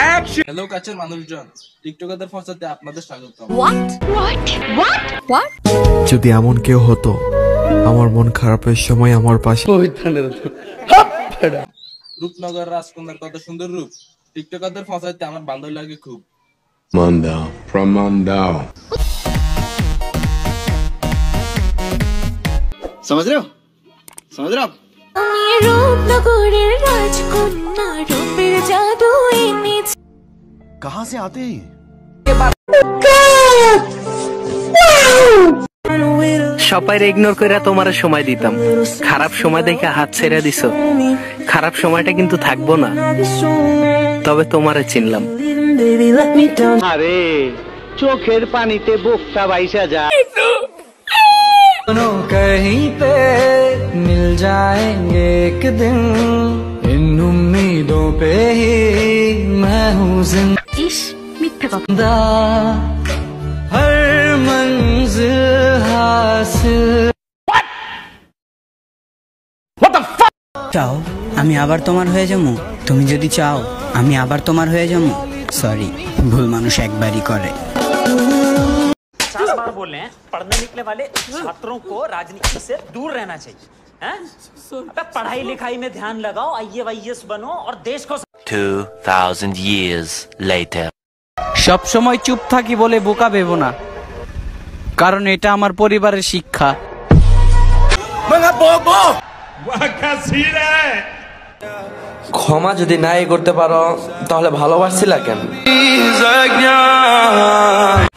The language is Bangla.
হ্যালো কাছের মানুষজন, টিকটকারদের ফসাতে আপনাদের স্বাগতম। যদি এমন কেউ হতো আমার মন খারাপের সময় আমার পাশে। রূপনগর রাজকন্যার কত সুন্দর রূপ, টিকটকারদের ফসাতে আমার বান্ধব লাগে খুব। समझ रहे हो आप? कहाँ से आते हैं? সবাইরে ইগনোর কইরা তোমার সময় দিতাম, খারাপ সময় দেখে হাত ছেড়ে দিছো। খারাপ সময়টা কিন্তু থাকবো না, তবে তোমারে চিনলাম। আরে চোখের পানিতে বুকটা বাইসা যায়। कहीं पे मिल जाएंगे एक दिन, इन उम्मीदों पे ही मैं हूँ जिंदा, हर मंजिल हासिल। চাও আমি আবার তোমার হয়ে যাবো, তুমি যদি চাও আমি আবার তোমার হয়ে যাবো। সরি, ভুল মানুষ একবারই করে। 50 बार बोल रहे हैं, पढ़ने निकले वाले छात्रों को राजनीति से दूर रहना चाहिए। हैं? अबे पढ़ाई लिखाई में ध्यान लगाओ, IAS बनो और देश को। 2000 years later. সব সময় চুপ থাকি বলে বোকা ভেবো না, কারণ এটা আমার পরিবারের শিক্ষা। ক্ষমা যদি নাই করতে পারো তাহলে ভালোবাসছিলা কেন?